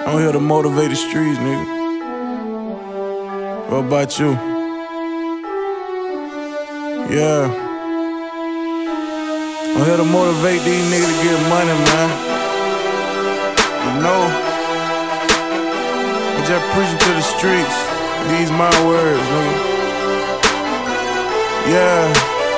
I'm here to motivate the streets, nigga. What about you? Yeah. I'm here to motivate these niggas to get money, man. You know, I'm just preaching to the streets. These my words, nigga. Yeah.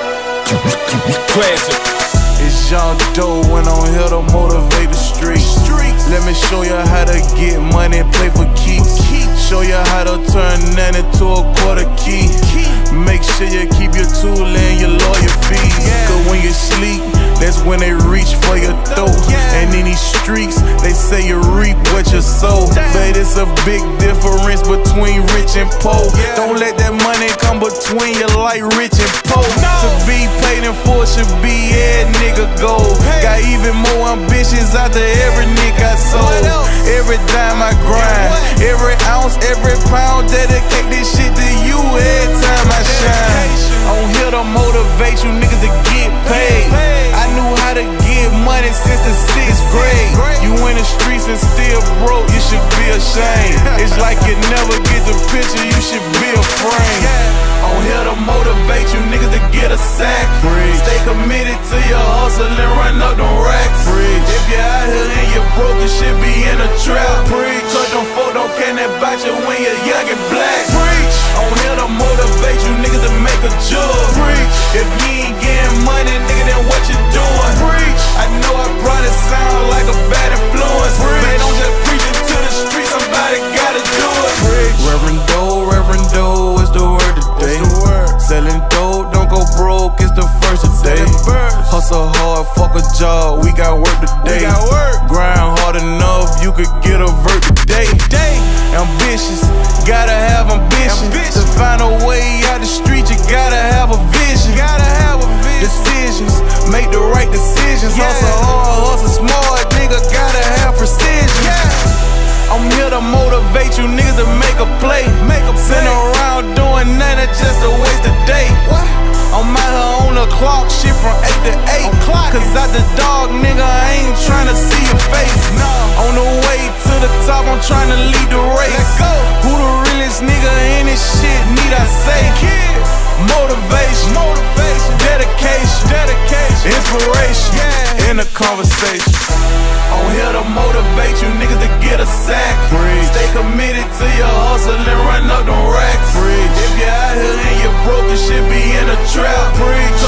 Classic. It's Young Doe when I'm here to motivate the streets. Let me show you how to get money and play for keeps. Show you how to turn none into a quarter key. Make sure you keep your tool and your lawyer fees. Cause when you sleep, that's when they reach for your throat. And in these streets, they say you reap what you sow. But it's a big difference between rich and poor. Don't let that money come between you like rich and poor. To be paid in full should be every nigga goal. Got even more ambitions out to every nigga I sold. Every dime I grind, every ounce, every pound, dedicate this shit to you every time I shine. I'm here to motivate you niggas to get paid. I knew how to get money since the 6th grade. You in the streets and still broke, you should be ashamed. It's like you never get the picture, you should be afraid. I'm here to motivate you niggas to get a sack. Stay committed to your hustle and run up them racks. If you're out here and you're broke, you should be in a trap. Cause them folk don't care about you when you're young and black. I'm here to motivate you niggas to make a jug. If you ain't getting money, nigga, then what you doing? I know I probably sound like a bad influence, but don't just preach it to the streets, somebody gotta do it. Reverend Doe is the word today. Selling dope, don't go broke, it's the first of the day. Hustle hard, fuck a job, we got work today. Grind hard enough, you could get a vert today. Ambitious, gotta have ambition. To find a way out the street, you gotta have a vision. Decisions, make the right decisions. Hustle hard, hustle smart, nigga, gotta have precision. I'm here to motivate you niggas to make a play. Sitting around doing nothing, just a waste of day. I'm out here on the clock, shit from 8 to 8. Cause out the dog, nigga, I ain't tryna see your face. On the way to the top, I'm tryna lead the race. Who the realest nigga in this shit, need I say? Motivation, dedication, inspiration, in the conversation. I'm here to motivate you niggas to get a sack. Stay committed to your hustle and run up them racks. If you're out here and you're broke, you should be in a trap.